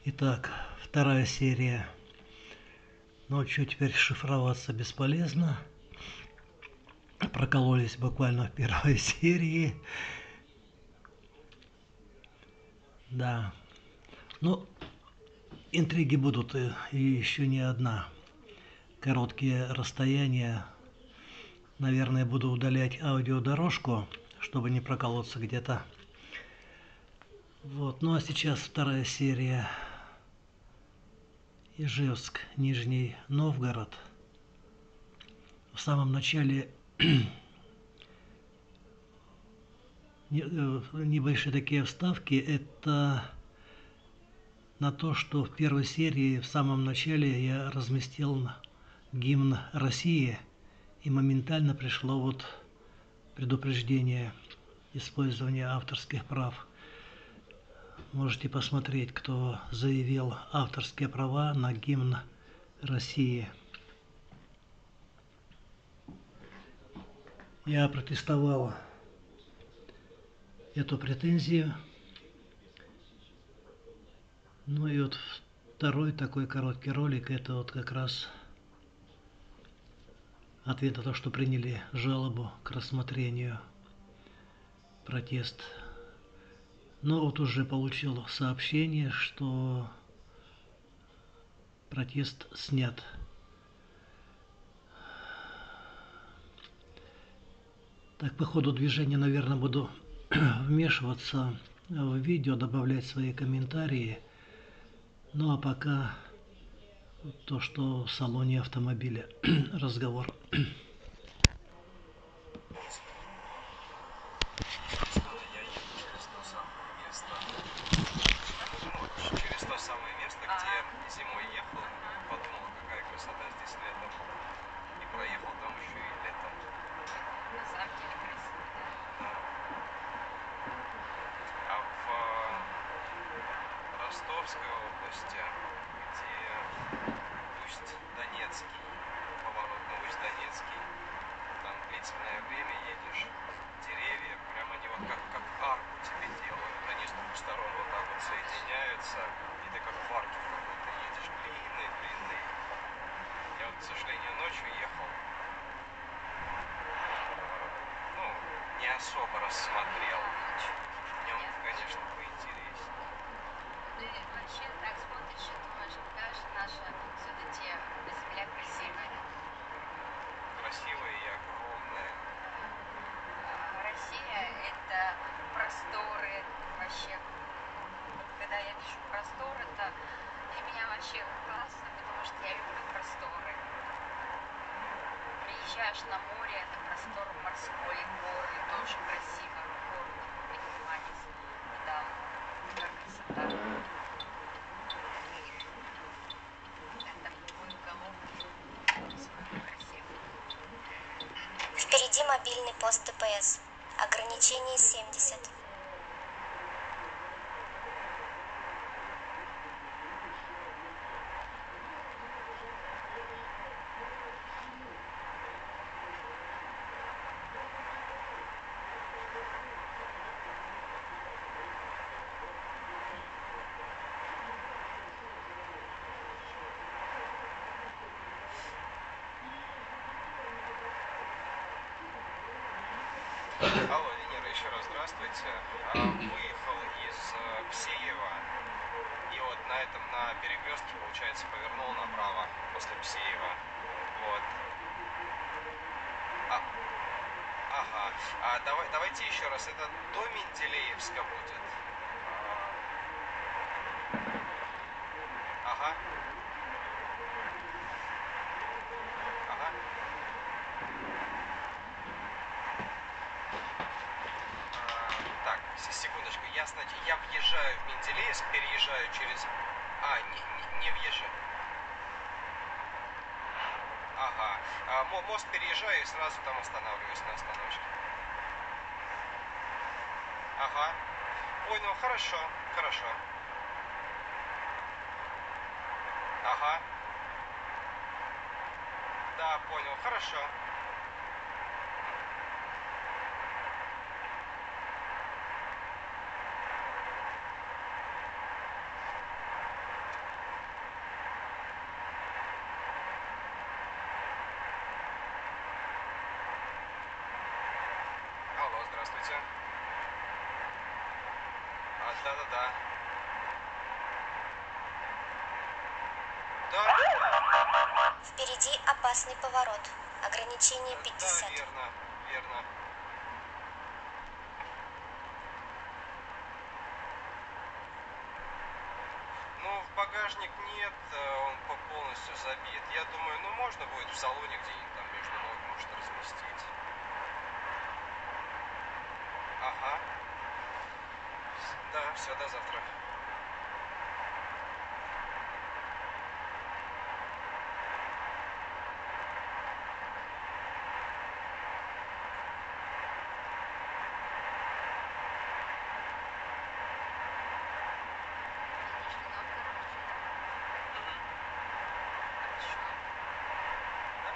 Итак, вторая серия. Но что теперь шифроваться бесполезно. Прокололись буквально в первой серии. Да. Ну, интриги будут и еще не одна. Короткие расстояния. Наверное, буду удалять аудиодорожку, чтобы не проколоться где-то. Вот. Ну а сейчас вторая серия. Ижевск, Нижний Новгород. В самом начале небольшие такие вставки. Это на то, что в первой серии в самом начале я разместил гимн России, и моментально пришло вот предупреждение использования авторских прав. Можете посмотреть, кто заявил авторские права на гимн России. Я протестовал эту претензию. Ну и вот второй такой короткий ролик, это вот как раз ответ на то, что приняли жалобу к рассмотрению, протест. Но вот уже получил сообщение, что протест снят. Так, по ходу движения, наверное, буду вмешиваться в видео, добавлять свои комментарии. Ну а пока то, что в салоне автомобиля разговор. Через то самое место, где зимой ехал, подумал, какая красота здесь летом. И проехал там еще и летом. На самом деле красиво, да. Да. А в Ростовской области, где Усть-Донецкий, поворот на Усть-Донецкий, там длительное время едешь, деревья, прям они вот как арку тебе делают, они с двух сторон вот так вот соединяются, и ты как в арке какой-то едешь, длинный. Я вот, к сожалению, ночью ехал, ну, не особо рассмотрел. Днем, конечно, поинтереснее. Ну и вообще так смотришь и думаешь, какая же наша все-таки земля красивая. Красивая и огромная. Россия – это просторы вообще. Вот когда я вижу простор, это для меня вообще классно, потому что я люблю просторы. Приезжаешь на море, это простор морской, горы, тоже красиво. Горы поднимались, да, такая красота. Это в любой уголок по-своему красиво. Впереди мобильный пост ДПС. Ограничение 70. Алло, Венера, еще раз здравствуйте. Выехал из Псеева, и вот на перекрестке, получается, повернул направо после Псеева. Вот. Ага. Давайте еще раз. Это до Менделеевска будет. Ага. Ага. Так, секундочку. Я въезжаю в Менделеевск, переезжаю через... не въезжаю. Ага. Мост переезжаю и сразу там останавливаюсь на остановочке. Ага. Понял, хорошо. Ага. Да, понял, хорошо. Здравствуйте. Да-да-да. Да, Впереди опасный поворот. Ограничение да, 50. верно, верно. Ну, в багажник нет, он полностью забит. Я думаю, ну, можно будет в салоне где-нибудь там между ног, может, разместить. Ага. Да, все, до завтра. Нижний Новгород. Мгм. Хорошо. Да?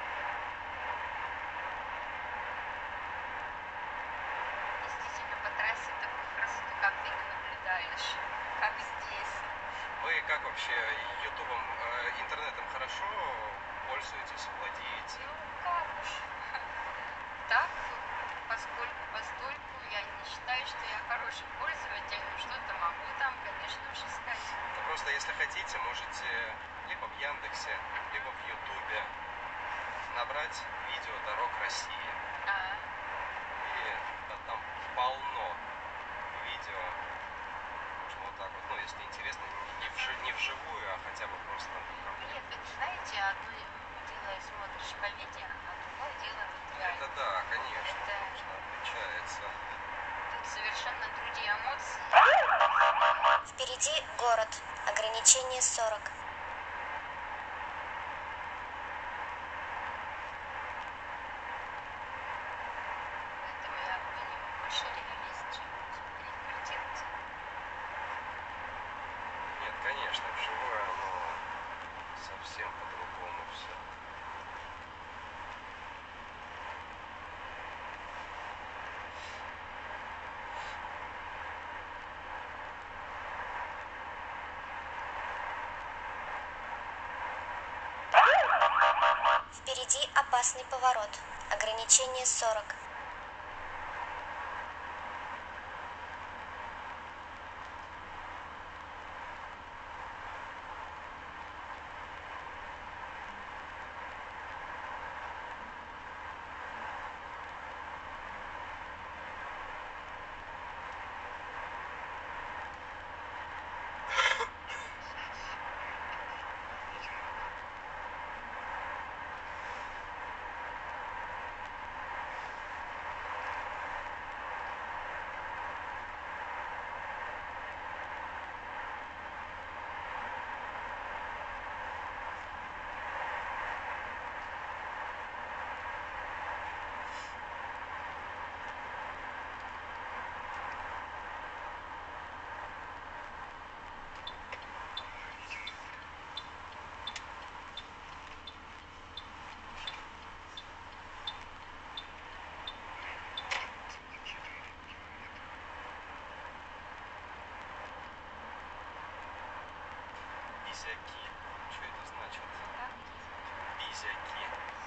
Действительно, по трассе такую красоту как ты не наблюдаешь, как здесь. Вы как вообще ютубом, интернетом хорошо пользуетесь, владеете? Ну, как уж. Так, поскольку постольку я не считаю, что я хороший пользователь, но что-то могу там, конечно, уж искать. Ну, просто если хотите, можете либо в Яндексе, либо в Ютубе набрать видео «Дорог России». А, И да, там полно видео. Можно вот так вот, ну, если интересно, не вживую, а хотя бы просто там. нет, это, знаете, одно дело смотришь по видео, а другое дело вот реально. Это да, конечно, Это конечно, отличается. тут совершенно другие эмоции. Впереди город. Ограничение 40. Поэтому я бы не больше реалист, чем смотреть картинки. Нет, конечно, вживую оно совсем по-другому все. Впереди опасный поворот. Ограничение 40. Бизяки. Что это значит? Как? Бизяки.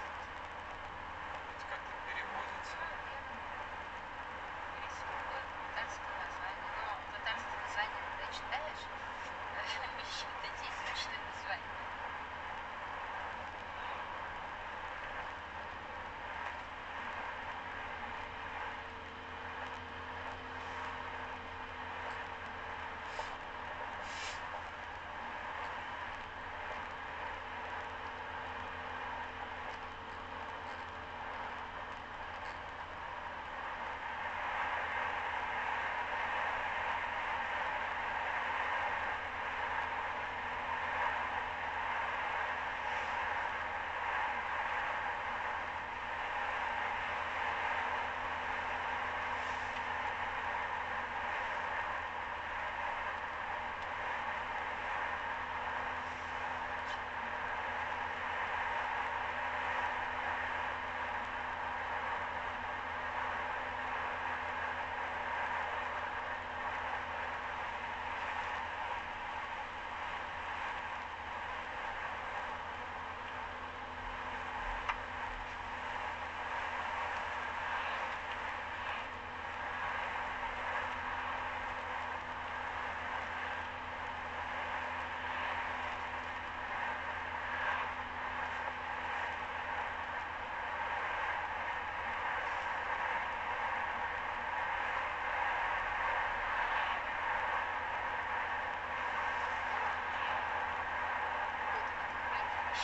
Это как-то переводится. Татарское название. Но татарское название, когда читаешь, это действительно название.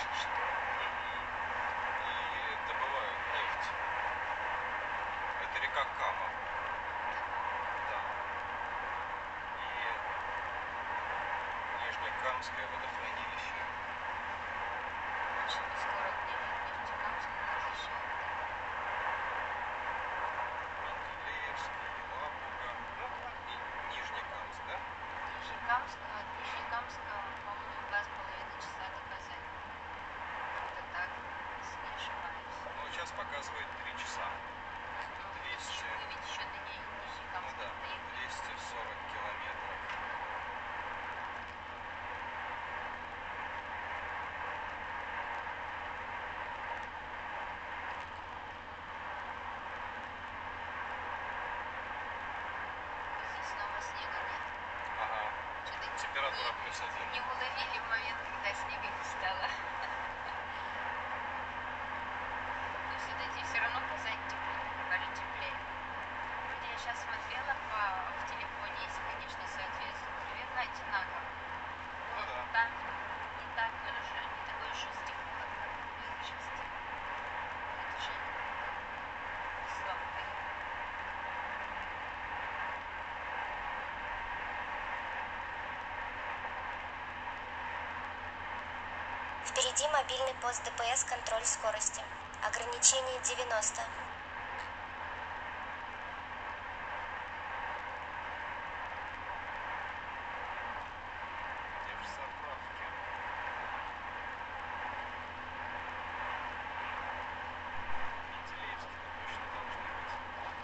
И добывают нефть. Это река Кама. Да. И Нижнекамское водохранилище. Очень скоро мне Нефтекамск возвращают. Менделеевский, Елабуга. Ну, и Нижнекамск, да? Нижнекамск, от Нижнекамска, по-моему, 2,5 часа до Казани. Это так, если не ошибаюсь. Ну, сейчас показывает 3 часа. Ну, 200. вы ведь еще до Ну Нижнекамска да, доехали. 240 километров. Здесь снова снега нет. Ага. Что-то Температура +1. не уловили момент, когда снега не стало. Но все-таки все равно Казань даже теплее. Вроде я сейчас смотрела в телефоне, если, конечно, соответствует. Примерно одинаково. Ну да. Там не так уже, не такой уж и стекло, как сейчас. Это же слабо. Впереди мобильный пост ДПС, контроль скорости. Ограничение 90. Где же заправки? Менделеевский-то точно должны быть.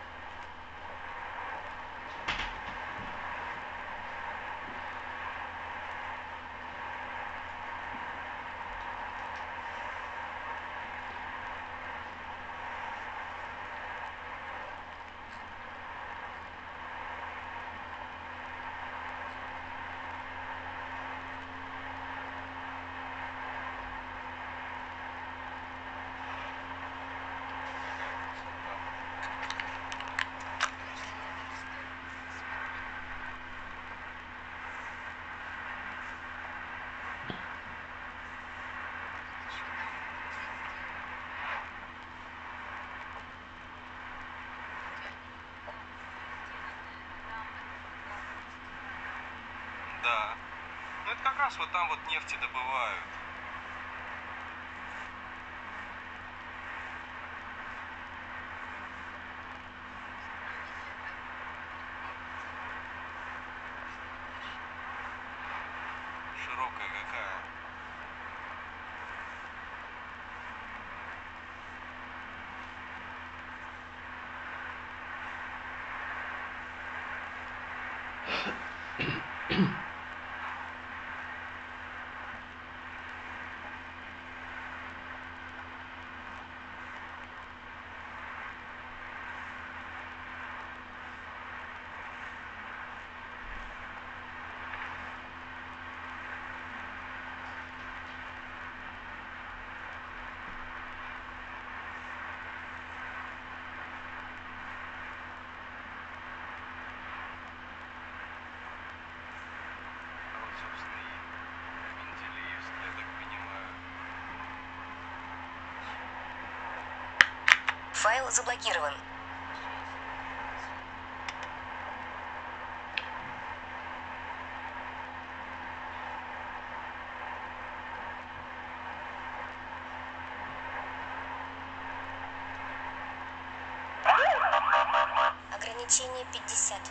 Какая красота. Да. Ну это как раз вот там вот нефти добывают. Широкая какая. А вот, собственно, и Менделеевск, я так понимаю. Файл заблокирован. Ограничение 50.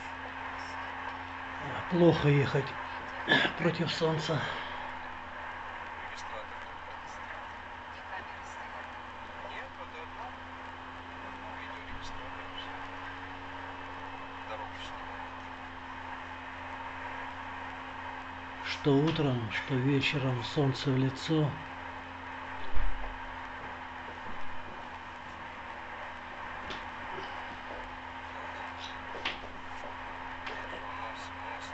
Плохо ехать против солнца. Регистратор только. Где камеры стоят. Нет, вот одно. Видеорегистратор и все. Дорогу снимает. Что утром, что вечером солнце в лицо. Мост.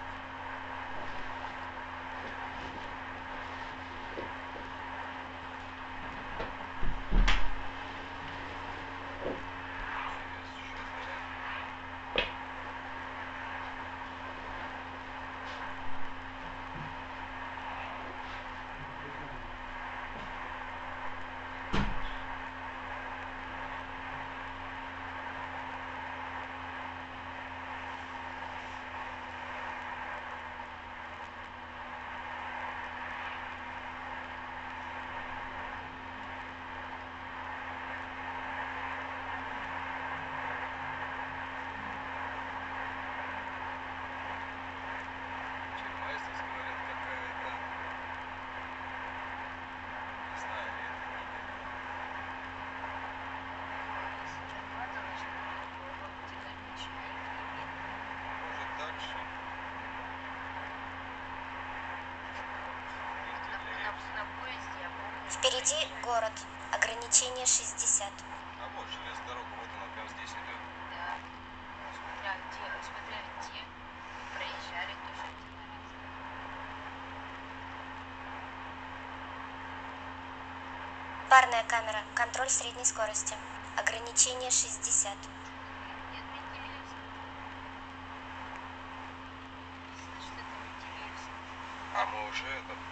Впереди город. Ограничение 60. А вот железная дорога, вот она прям здесь идет. Да. Смотря где. Проезжали тоже один раз. Парная камера. Контроль средней скорости. Ограничение 60. Нет, Менделеевск. Значит, это Менделеевск. А мы уже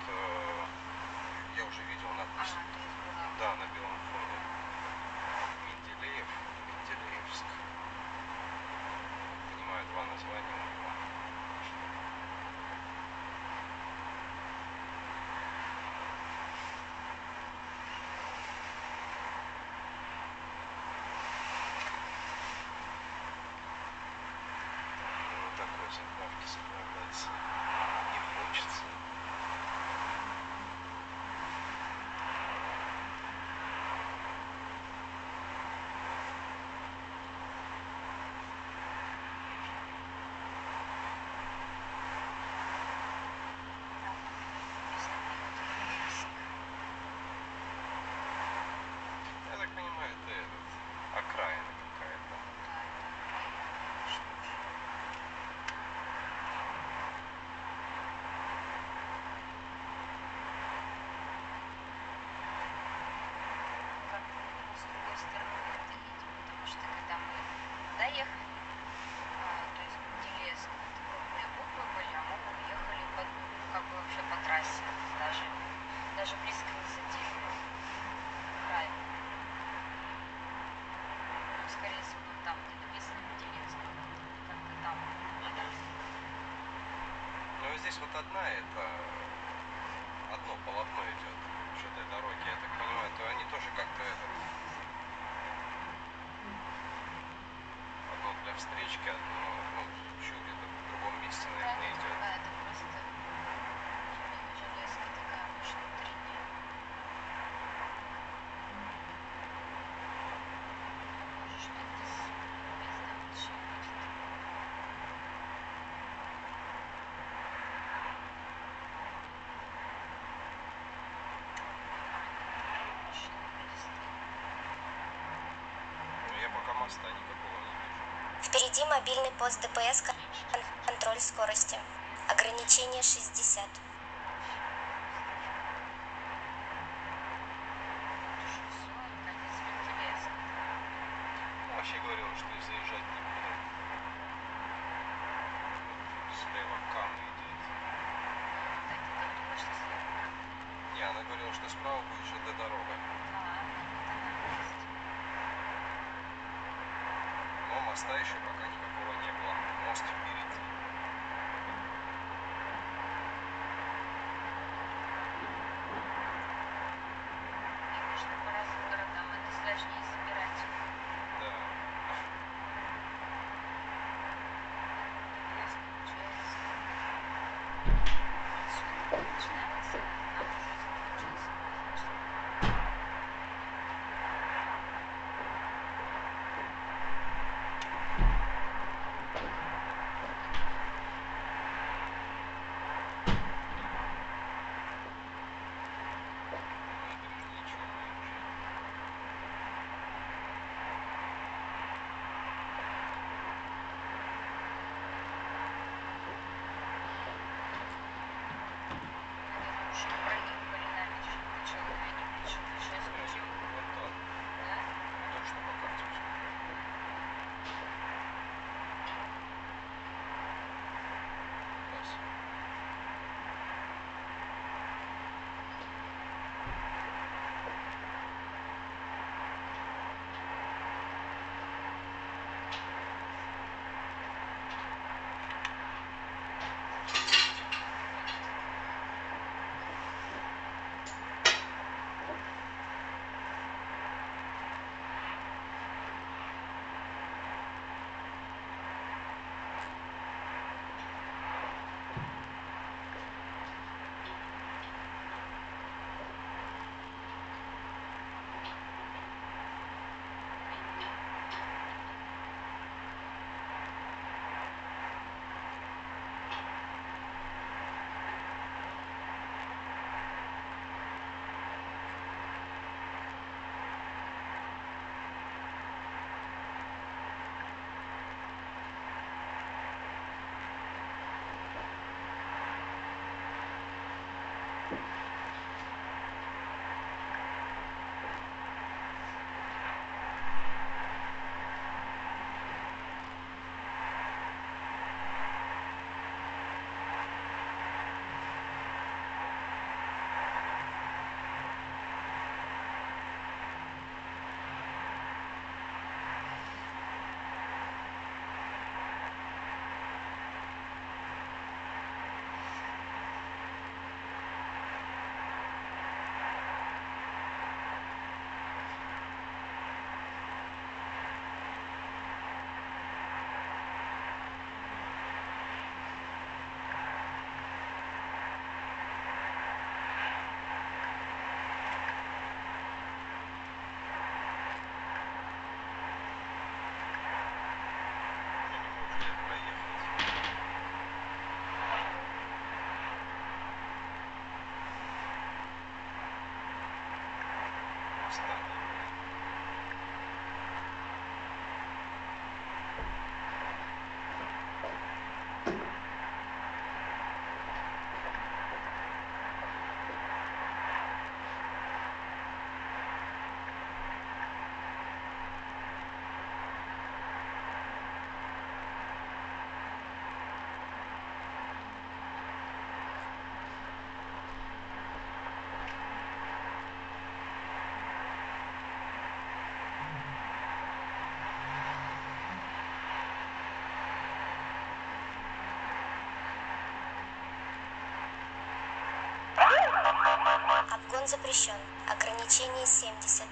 я уже видел надпись. То есть была. Да, на белом фоне. Менделеев, Менделеевск. Понимаю, два названия у него. На такой заправке заправляться не хочется. Я так понимаю, это окраина какая-то. Что ж. Как-то с другой стороны как-то едем, потому что когда мы доехали, то есть Менделеевск, это крупные буквы были, а мы уехали как бы вообще по трассе, даже близко не задели край. Ну, скорее всего, там, где написано Менделеевск, как-то там надо. Ну и здесь вот одно полотно идет ЖД дороги, я так понимаю, то они тоже как-то одно для встречки, одно, еще где-то в другом месте, Да, наверное, это идет. другая, это просто железка такая, может, внутренняя. Может, что-то с поездом вообще будет. Машины были стоят. Но я пока моста никакого не вижу. Впереди мобильный пост ДПС. Контроль скорости. Ограничение 60. Конец Менделеевска. Ну, вообще говорил, что заезжать не буду. Слева камни идет. Так, ты говорила, что слева. Не, она говорила, что справа будет ЖД дорога. Это она есть. Но моста еще пока никакого не было. Мост впереди. И можно по разным городам это сложнее собирать. Да. Менделеевск, получается. Отсюда начинается, нам уже закончился. Разгон запрещен. Ограничение 70.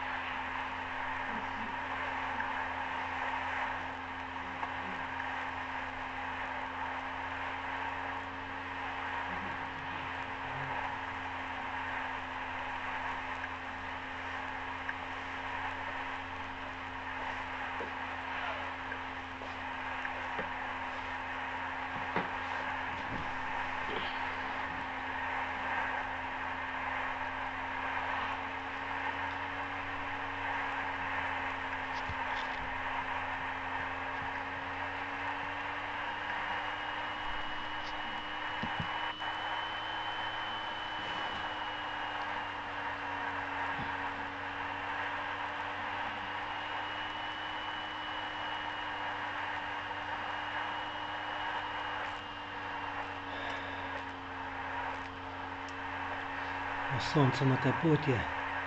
Солнце на капоте.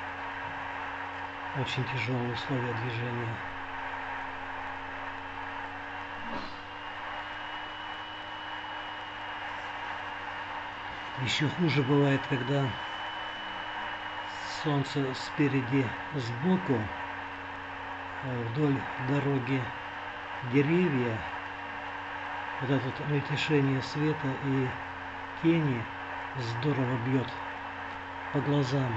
Очень тяжелые условия движения. Еще хуже бывает, когда солнце спереди, сбоку, вдоль дороги деревья. Вот это мельтешение света и тени здорово бьет по глазам.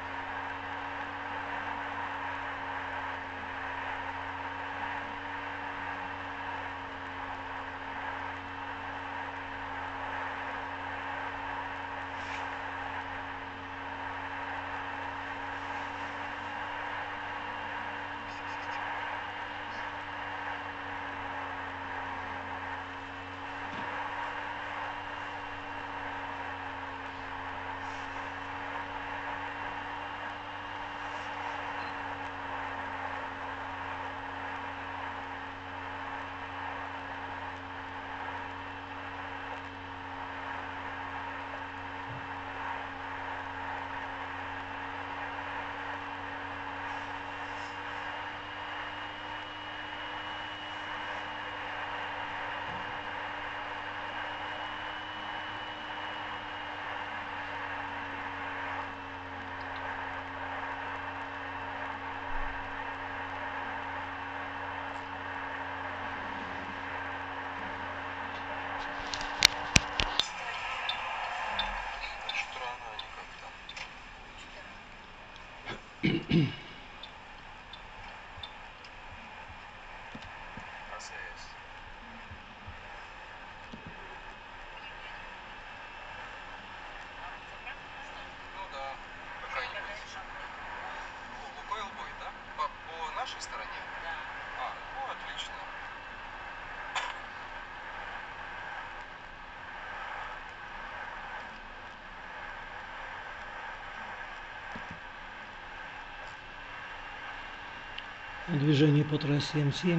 Странно они как-то. АЗС. Ну да, какая-нибудь. Лукойл будет, да? По нашей стороне? Да. Ну отлично. Движение по трассе М7.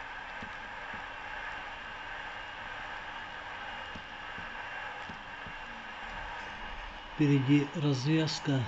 Впереди развязка.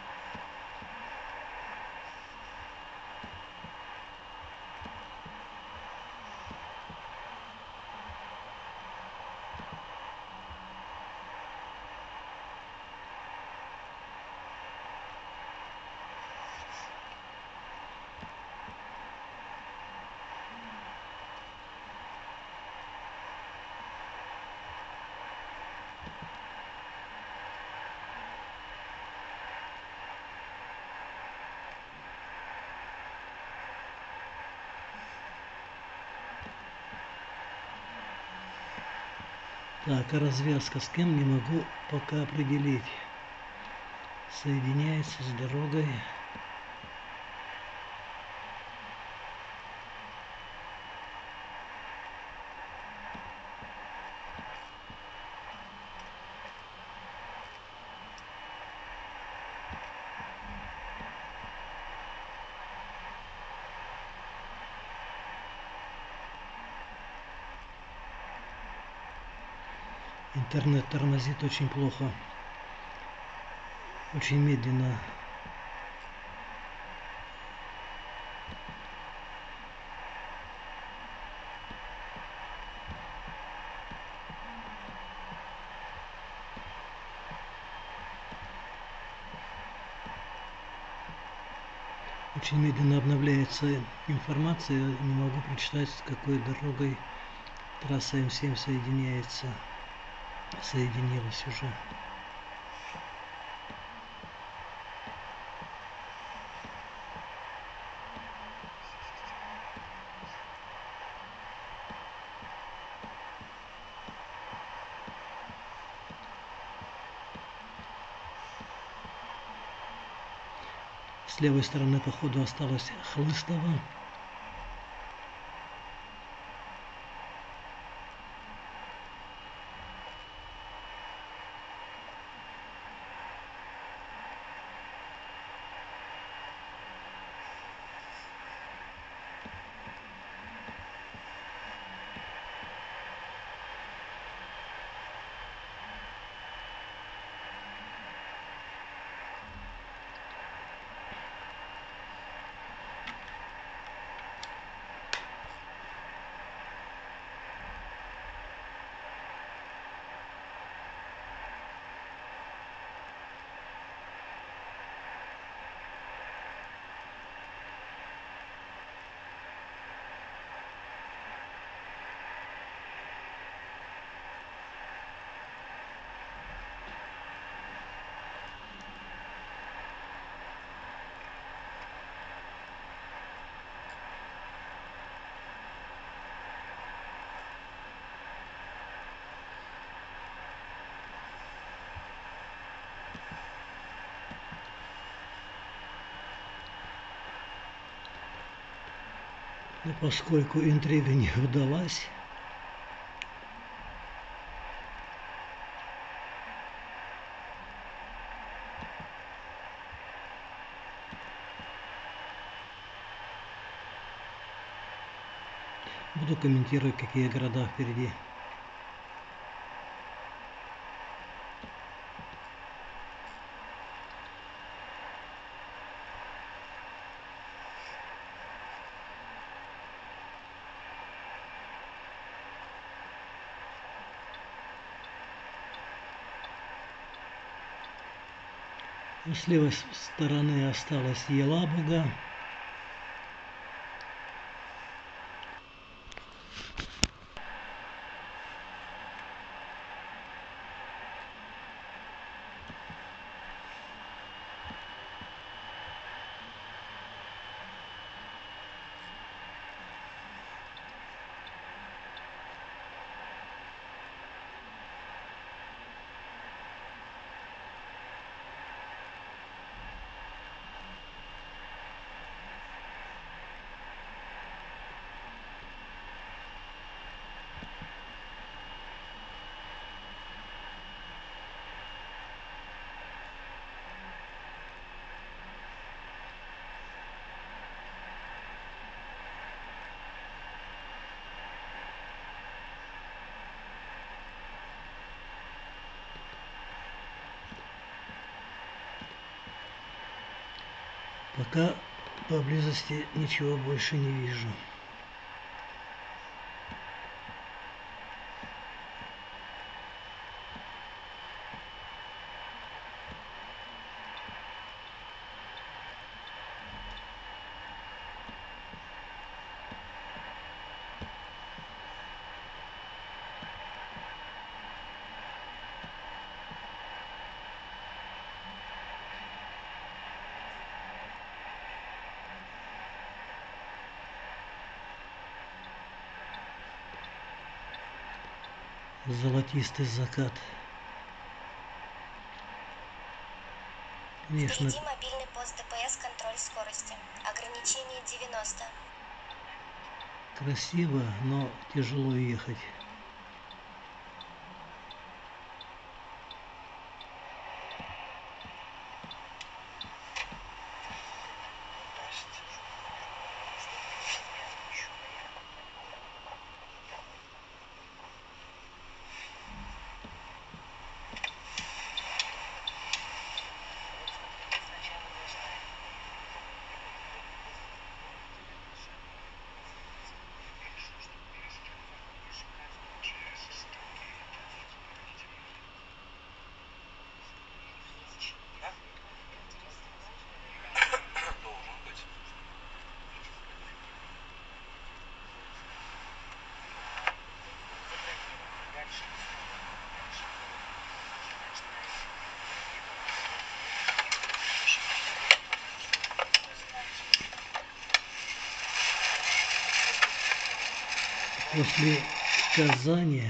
Так, а развязка с кем, не могу пока определить. Соединяется с дорогой. Интернет тормозит очень плохо. Очень медленно. Очень медленно обновляется информация, не могу прочитать, с какой дорогой трасса М7 соединилась уже. С левой стороны по ходу осталось Хлыстово. Но поскольку интрига не удалась, буду комментировать, какие города впереди. С левой стороны осталась Елабуга. Пока поблизости ничего больше не вижу. Золотистый закат. Конечно, Впереди мобильный пост ДПС, контроль скорости. Ограничение 90. красиво, но тяжело ехать. После Казани,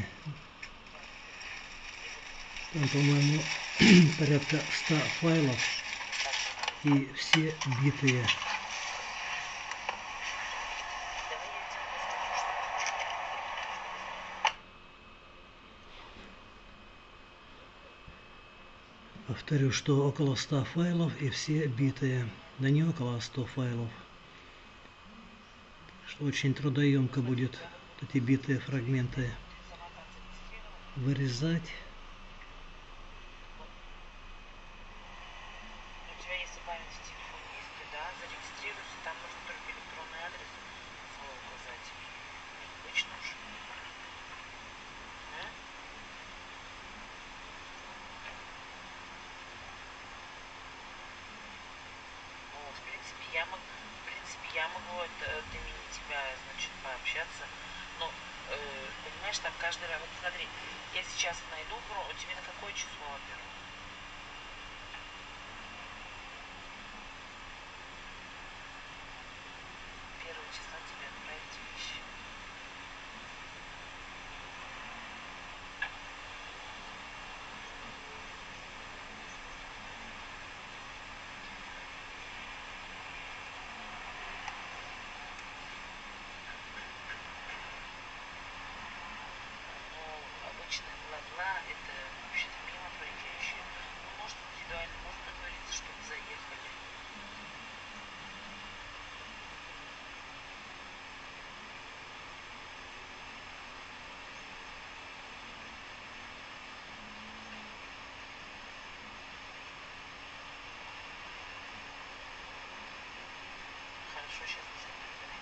там, по-моему, порядка 100 файлов и все битые. Повторю, что около 100 файлов и все битые. Да не около 100 файлов. Что очень трудоемко будет эти битые фрагменты вырезать. У тебя если память в телефоне есть, то да, зарегистрируйся, там нужно только электронный адрес свой указать. Обычно уж. Да? Ну, в принципе, я могу от имени тебя, значит, пообщаться. Но, понимаешь, там каждый раз, вот смотри, я сейчас найду, тебе на какое число, во-первых? 1 числа тебе отправить вещи. Ну, обычно бла-бла это вообще-то мимо проезжающие. Ну, может индивидуально, может договориться, чтобы заехали. Хорошо, сейчас посмотрим.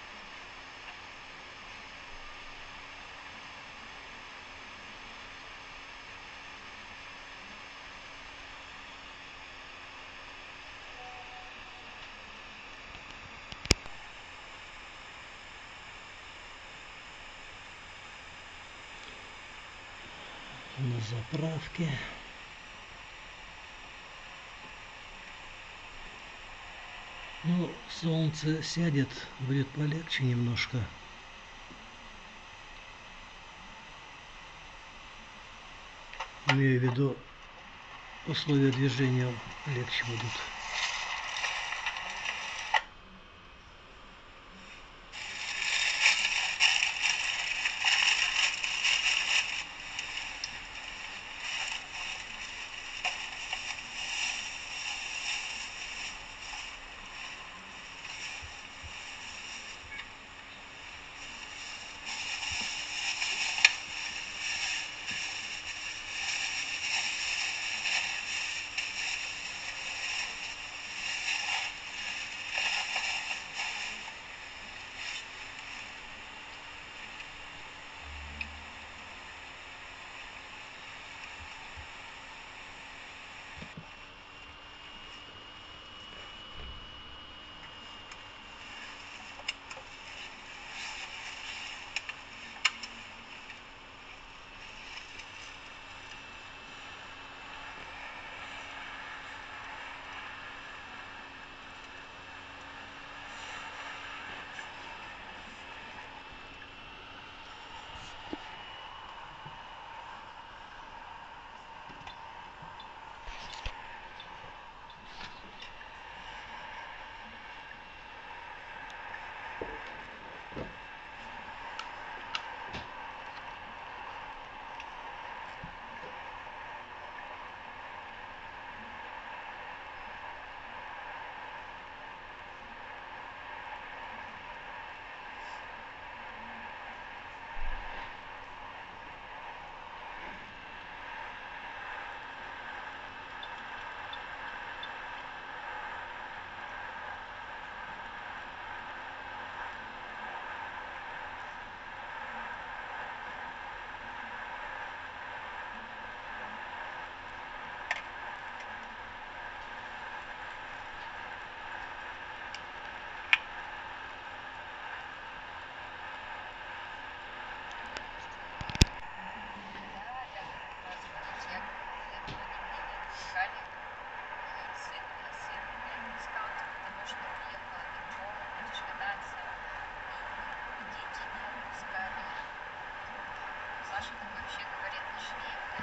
На заправке. Ну, солнце сядет, будет полегче немножко. Имею в виду, условия движения легче будут.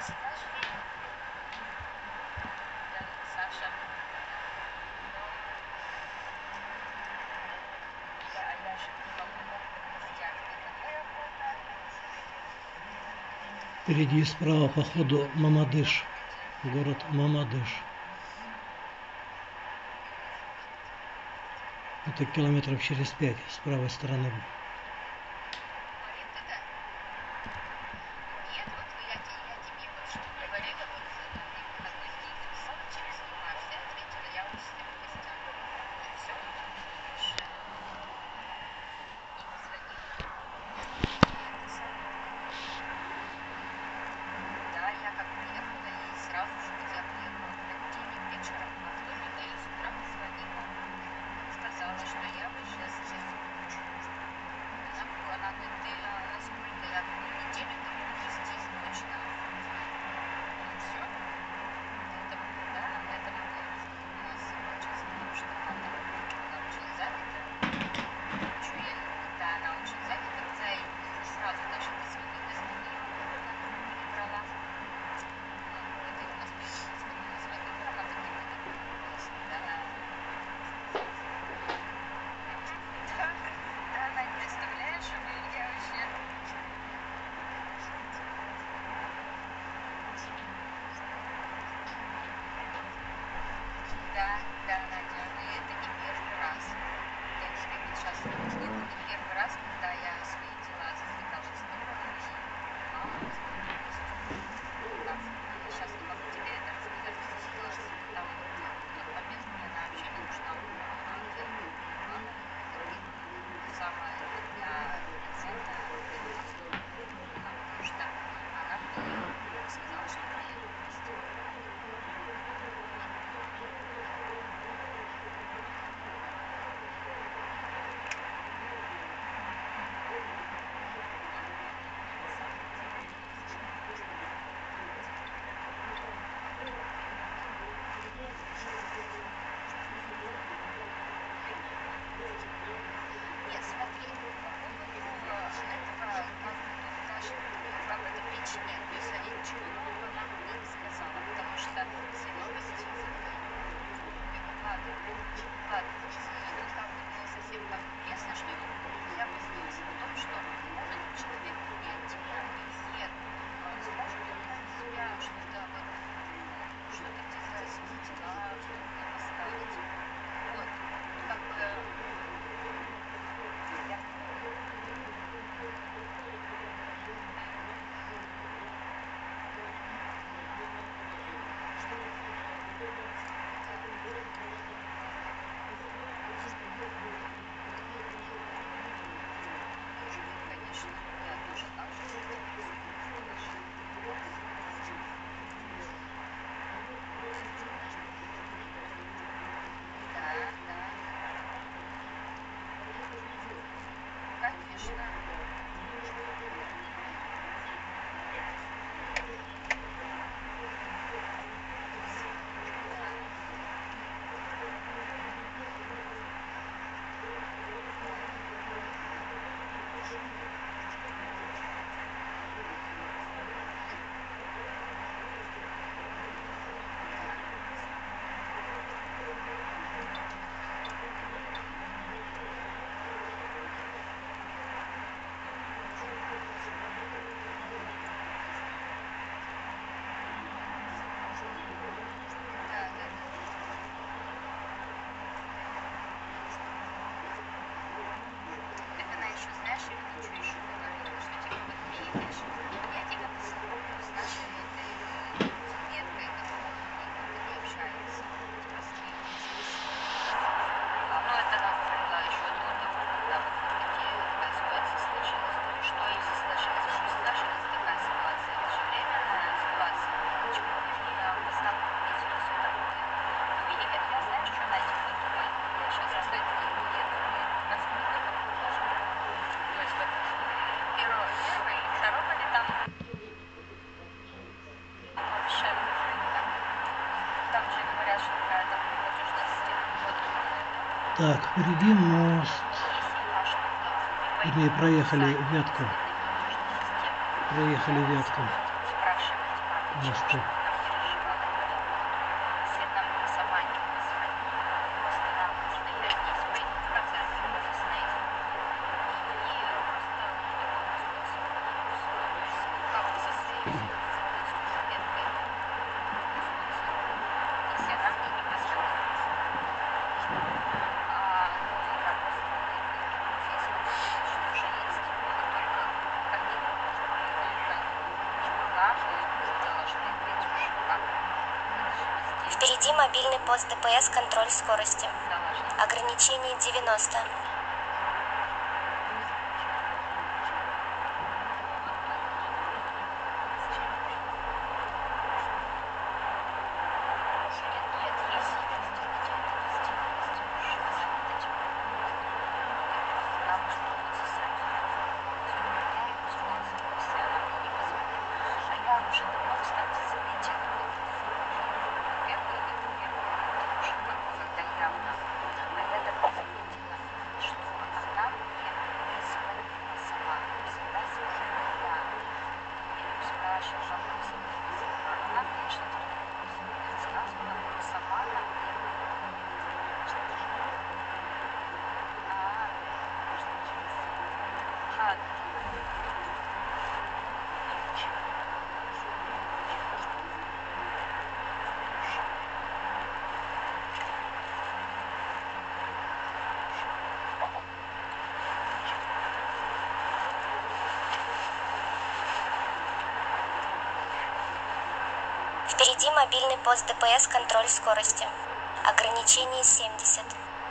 Саша. Да, я же не могу на гостях. Какая охота. Впереди и справа по ходу Мамадыш. Город Мамадыш. Это километров через 5 с правой стороны. Говорит, да. Нет, вот я тебе вот что говорила, вот на выходной день написала, чем занимаешься, я ответила, я у себя в гостях. И все, больше не позвонила. Это самое. Да, я как приехала, и сразу же, вот я приехала в понедельник вечером, во вторник, я ей с утра позвонила. Сказала, что я сейчас закончу. Она говорит, ты сколько? Я говорю, неделю домой везти точно. Ну все. Поэтому у нас получилось, потому что она очень занята. Да, она очень занята, хотя и сразу даже позвонила, не брала. Вот, и у нас появилась звонила, она таким голосом, да. Да, она не представляешь, я вообще... Да, Надя, и это не первый раз. Я тебе вот сейчас это не первый раз, когда я свои дела даже сделала, и мама позвонилась. Так, я сейчас не могу тебе это рассказать, всю ситуацию. Там вот в тот момент мне она вообще не нужна была. Мама, это самое для центра, потому что она мне сказала, что поеду вместе. Нет, смотри, по поводу этого, как бы тут даже об этом речи нет. То есть они ничего нового нам не сказала, потому что все новости не выкладывают. Ну, как бы было совсем так интересно, что я позналась о том, что может человек принять тебя или нет, сможет он на себя что-то вот, что-то где-то свои дела поставить. Вот, как бы... Конечно, я тоже так же да, конечно. Так она еще, знаешь, я что еще говорила, что типа вот видишь, я тебя познакомлю с нашей этой студенткой, которая никогда не общается, типа с ней. Ну, это она говорила еще до того, когда вот такая ситуация случилась. Говорю, что если сложилась такая ситуация, это же временная ситуация, почему вы не познакомитесь, все такое. Ну, и я знаешь, что на них думаю? Я сейчас, кстати, не еду, возьму тоже. То есть вот первый или второго ли там вообще, там же говорят, что какая-то платежная система входит. Так, впереди мост. Вернее, проехали Вятку. Проехали Вятку. Место. Она переживала. Если нам сама не позвонит, просто нам стоять здесь, пойти в концерт, остановить. И просто такой способ, как со своей студенткой, если она мне не позвонит. Ну и работа фейсбук, что уже есть, только они главные должны быть уже как везде Впереди мобильный пост ДПС, контроль скорости. должны. Ограничение 90. Впереди мобильный пост ДПС, контроль скорости. Ограничение 70.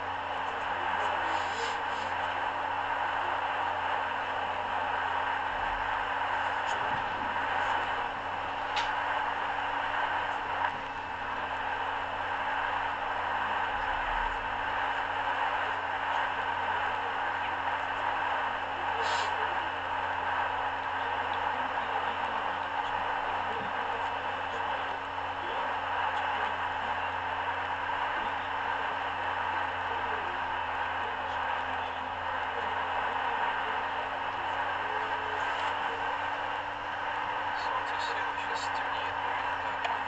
Солнце село, сейчас стемнеет моментально.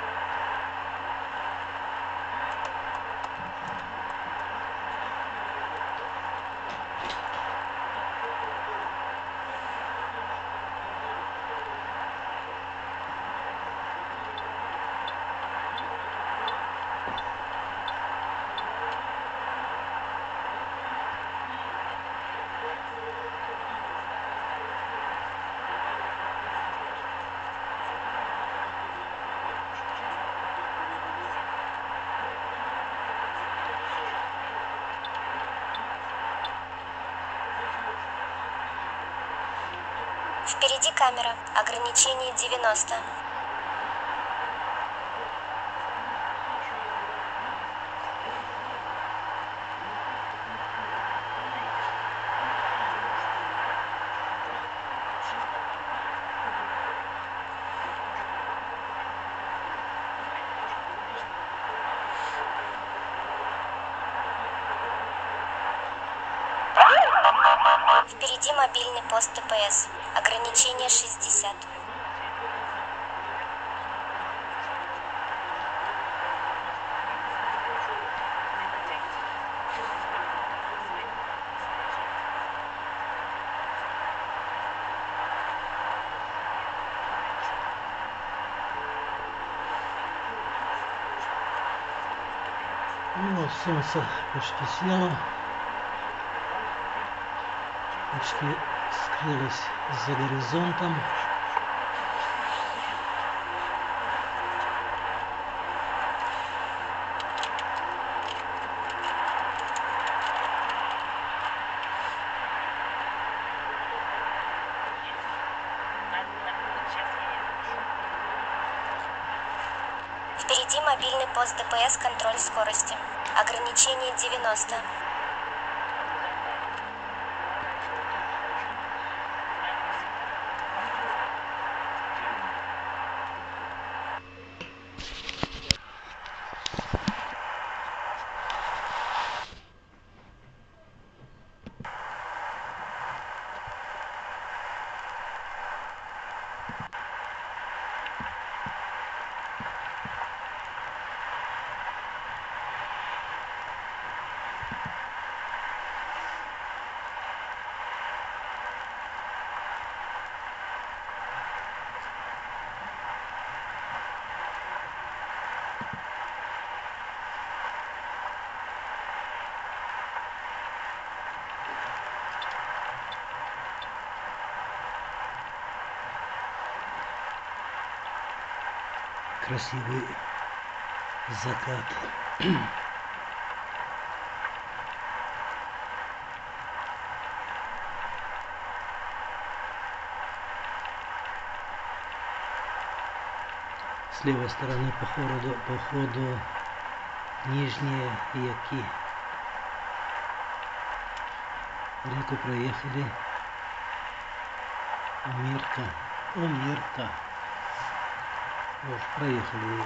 Впереди камера. Ограничение 90. Впереди мобильный пост ДПС. Ограничение 60. Ну вот солнце почти село. Почти скрылось за горизонтом. Впереди мобильный пост ДПС, контроль скорости. Ограничение 90. красивый закат. С левой стороны по ходу нижние яки. Реку проехали. Омирка. Вот, проехали ее.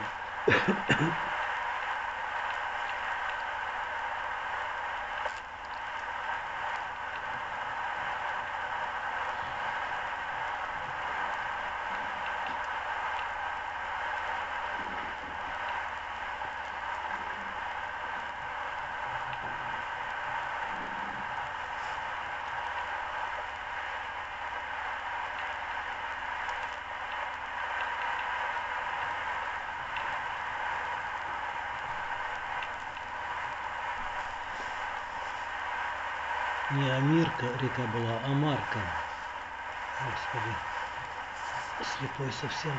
Не Амирка река была, а Марка. Господи, слепой совсем.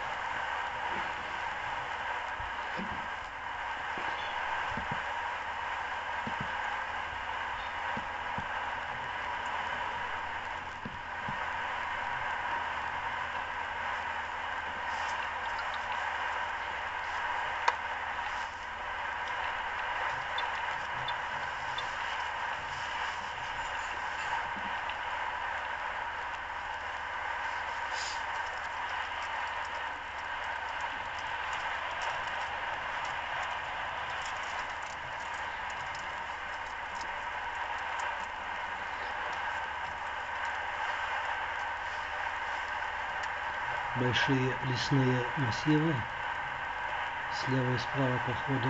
Большие лесные массивы слева и справа по ходу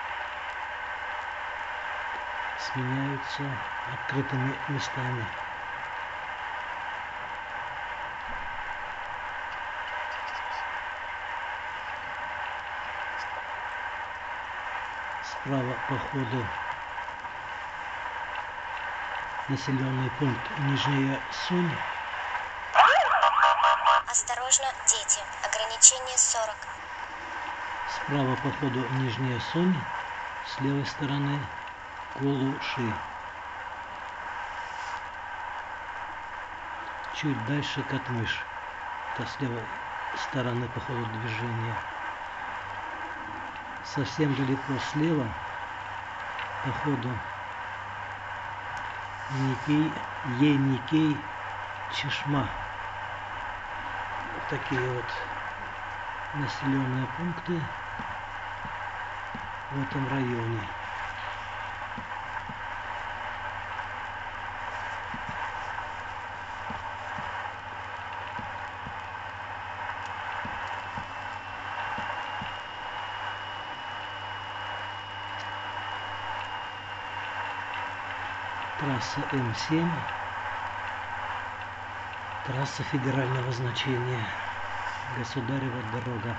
сменяются открытыми местами. Справа по ходу населенный пункт Нижняя Сунь. Осторожно, дети. Ограничение 40. Справа по ходу Нижняя Сунь, с левой стороны Кулуши. Чуть дальше Катмыш. Это с левой стороны по ходу движения. Совсем далеко слева по ходу Еникей, Чешма. Вот такие вот населенные пункты в этом районе. Трасса М7, трасса федерального значения, государева дорога.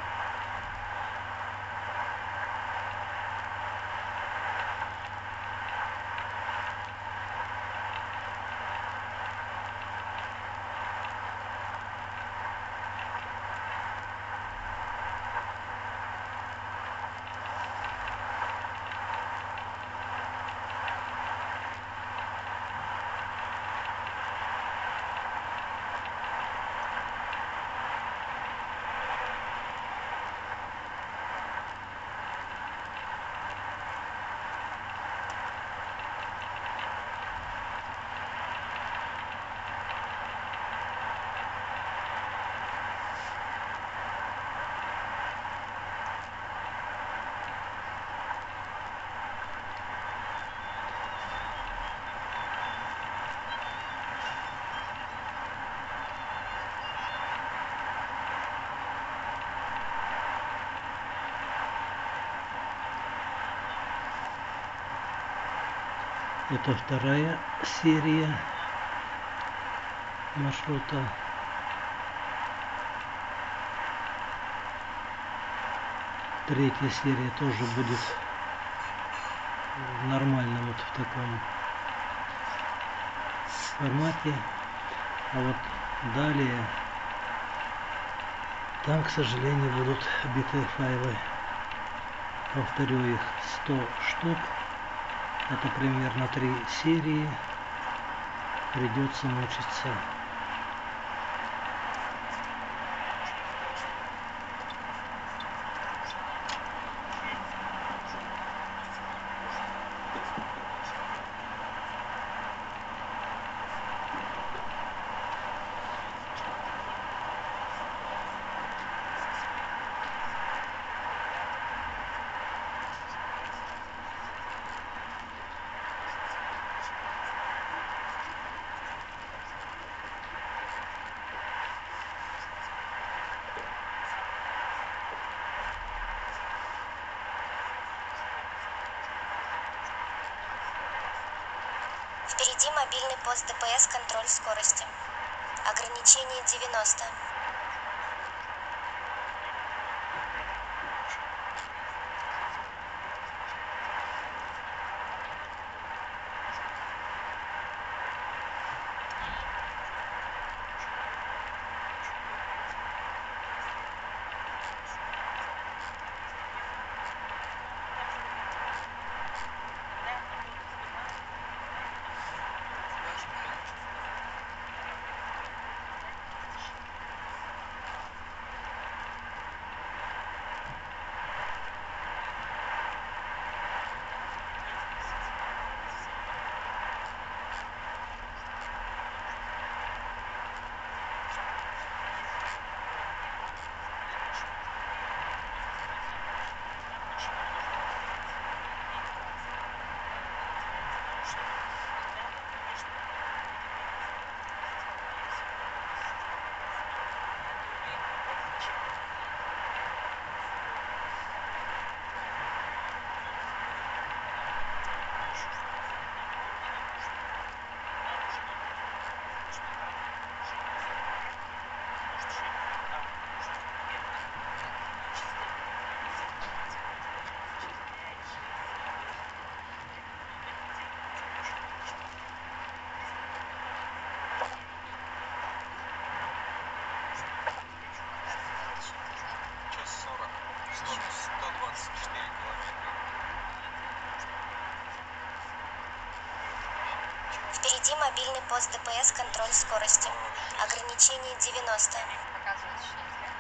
Это вторая серия маршрута. Третья серия тоже будет нормально вот в таком формате. А вот далее Там, к сожалению, будут битые файлы. Повторю, их 100 штук. Это примерно 3 серии. Придется мучиться. Впереди мобильный пост ДПС, контроль скорости. Ограничение 90. Час 40, 124 километра. Впереди мобильный пост ДПС, контроль скорости. Ограничение 90. Показывает 6.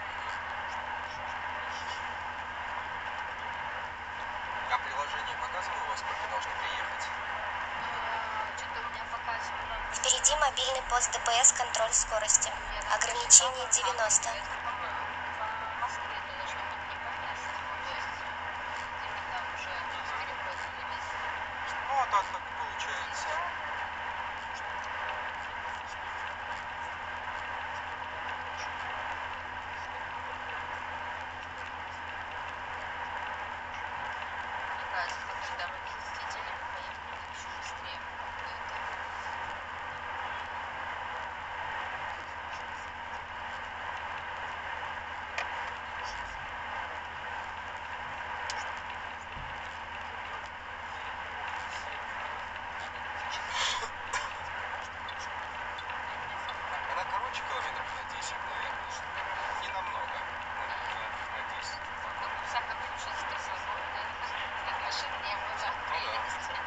А приложение показывало у вас, сколько должны приехать? Что-то у меня показывало. Впереди мобильный пост ДПС, контроль скорости. Ограничение 90. Это по Москве должно быть не по месту. То есть именно уже с переходом на месту. Ну, а так получается. Мне кажется, по той дороге действительно мы поехали еще быстрее какое-то. Она короче километров на 10, наверное. Не намного. На 10. Ну, самое лучшее это свободное. Машин не было. Ну да.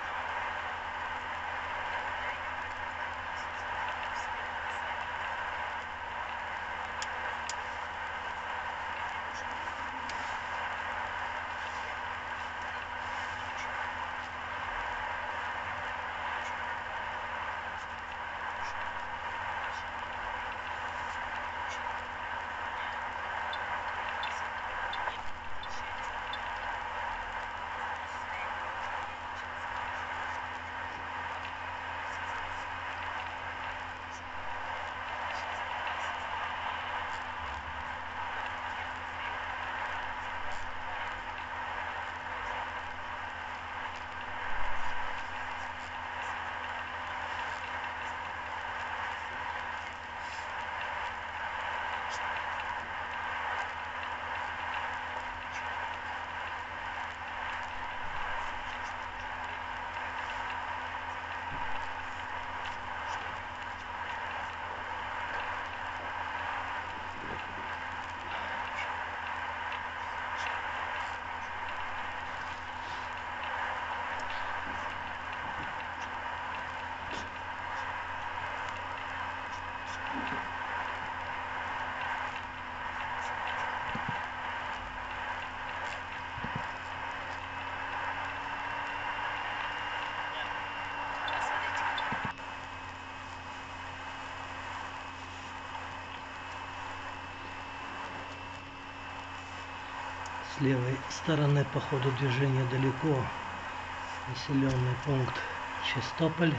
С левой стороны по ходу движения далеко населенный пункт Чистополь,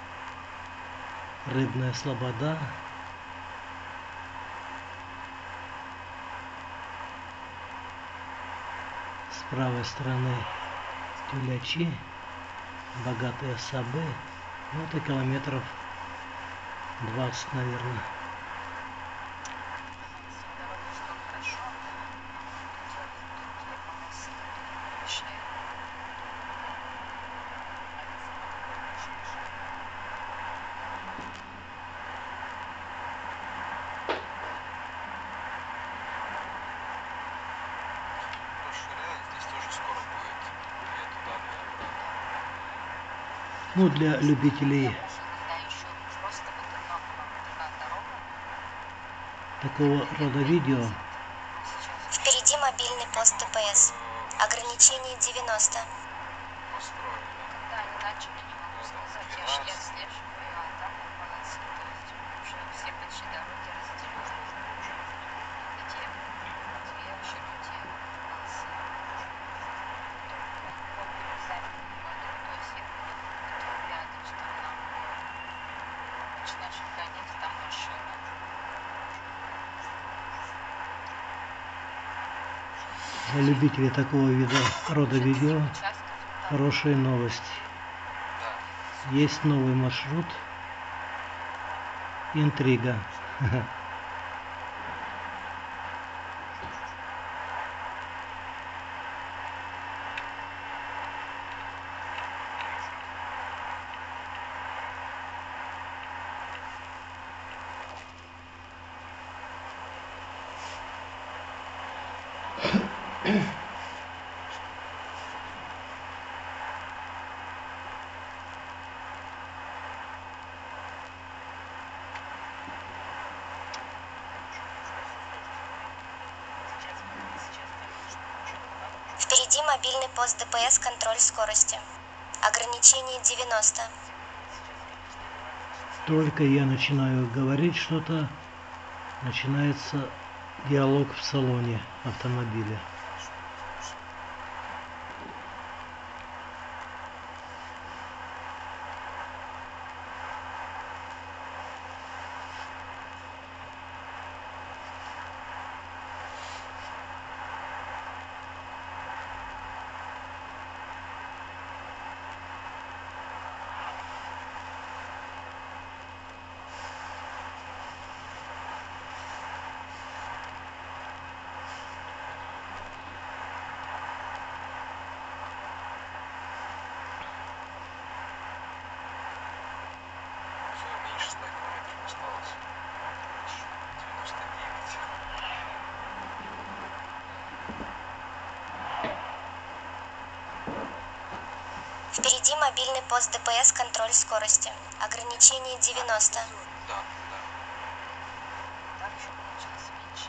Рыбная Слобода. С правой стороны Тюлячи, Богатые Сабы. Ну, это километров 20, наверное. Дорога что хорошо, делают такие полосы, которые мешают. Расширяют, здесь тоже скоро будет. Я туда, и обратно. Ну, для любителей Когда еще просто вот одна была вот такая дорога, такого рода видео сейчас Впереди мобильный пост ДПС. Ограничение 90. Построили, да? когда они начали, не могу сказать, я слеживаю, а там полосы, то есть уже все почти дороги разделены. Где широкие полосы. Только по пересадке году, то есть их потом рядом, что нам начинаешь гонять, там машина. для любителей такого рода видео Участков хорошая новость. Да. Есть новый маршрут. Интрига. Впереди мобильный пост ДПС, контроль скорости. Ограничение 90. Только я начинаю говорить что-то, начинается диалог в салоне автомобиля. Все, меньше 100 километров осталось. 99. Впереди мобильный пост ДПС, контроль скорости. Ограничение 90. Да, да. так еще получилось меньше.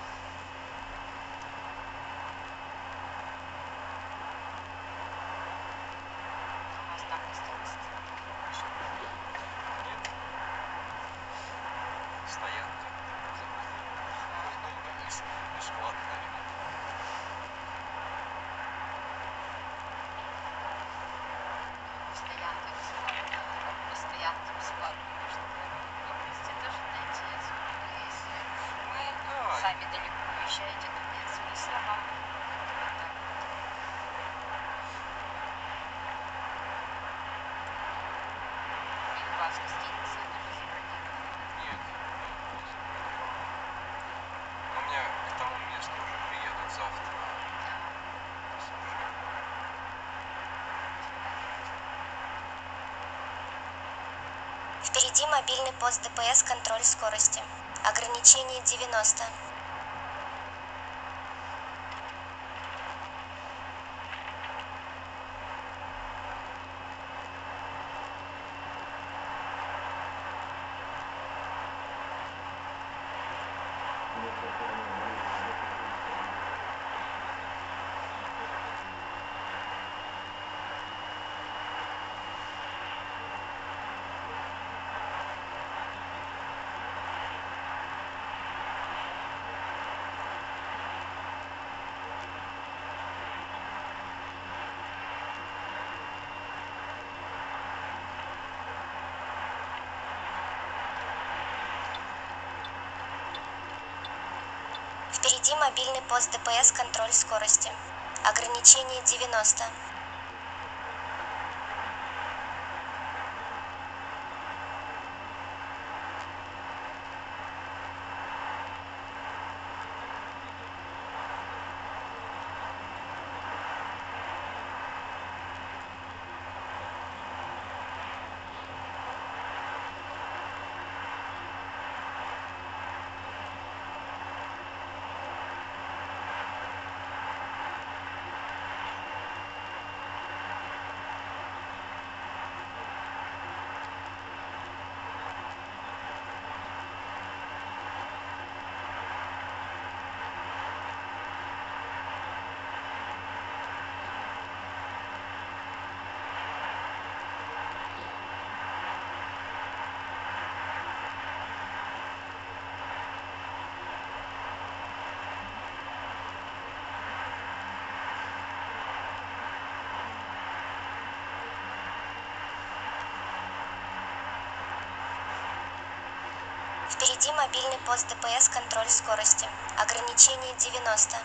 У вас там гостиница, смотрели, Нет. Стоянка. Бесплатная. стоянка бесплатная, как по стоянке бесплатно можно поблизости тоже найти, особенно если вы Да. сами далеко уезжаете, то нет смысла вам вот так вот. Или у вас гостиница тоже забронирована. Нет. У меня к тому месту уже приедут завтра. Пассажиры. Впереди мобильный пост ДПС, контроль скорости. Ограничение 90. Впереди мобильный пост ДПС, контроль скорости. Ограничение 90. Впереди мобильный пост ДПС, контроль скорости. Ограничение 90.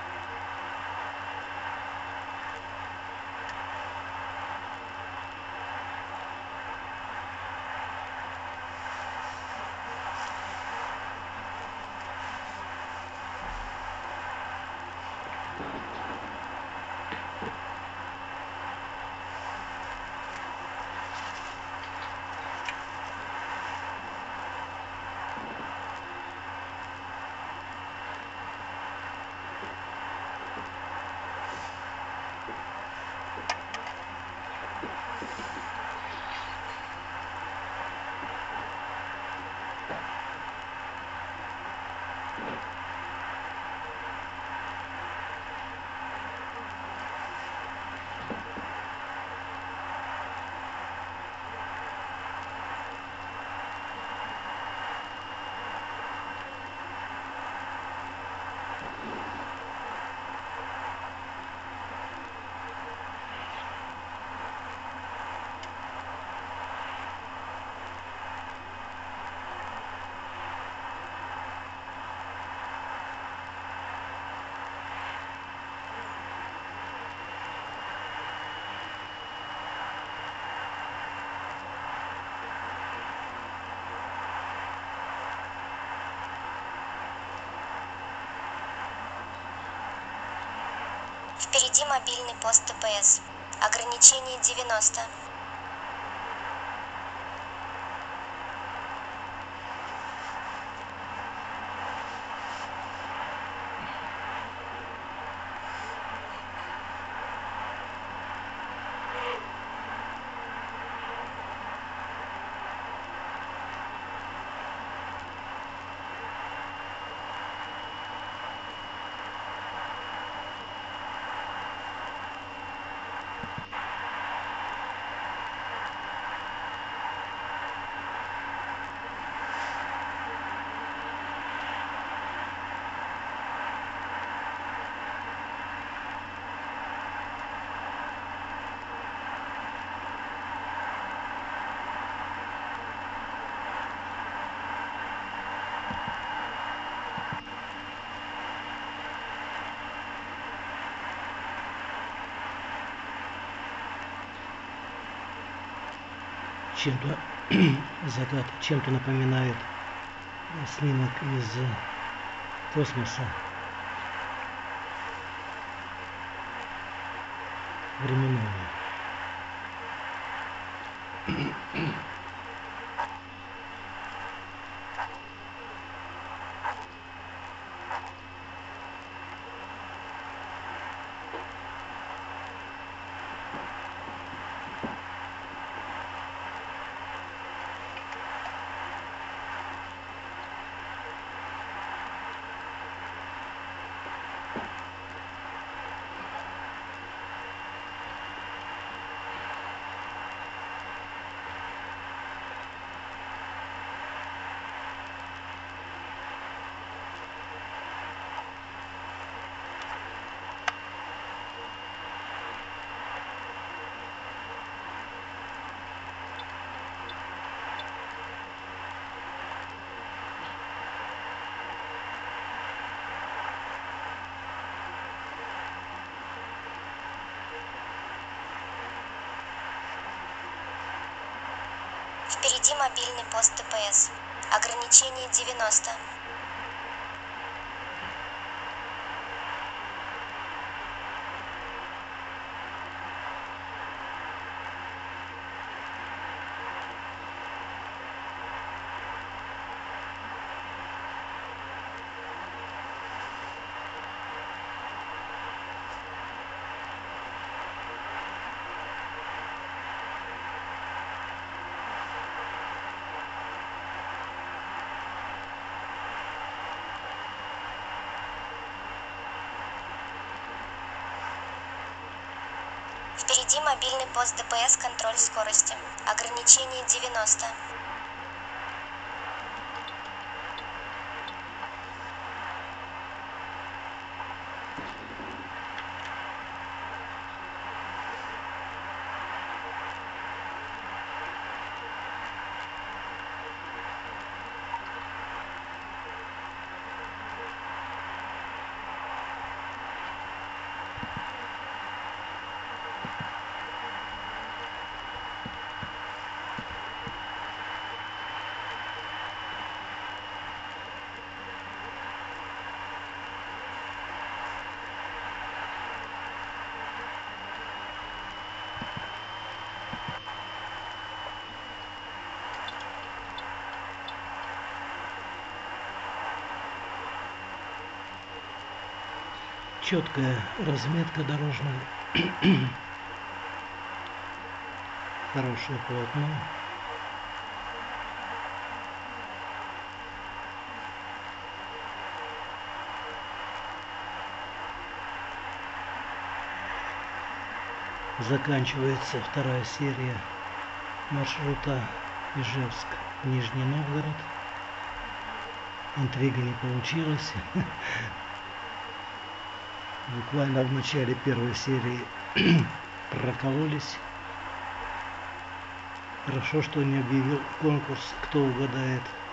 Впереди мобильный пост ДПС. Ограничение 90. Чем-то закат чем-то напоминает снимок из космоса временного. Впереди мобильный пост ДПС. Ограничение 90. Впереди мобильный пост ДПС, контроль скорости. Ограничение 90. Четкая разметка дорожная, хорошее полотно. Заканчивается вторая серия маршрута Ижевск-Нижний Новгород. Интрига не получилась. Буквально в начале первой серии прокололись. Хорошо, что не объявил конкурс, кто угадает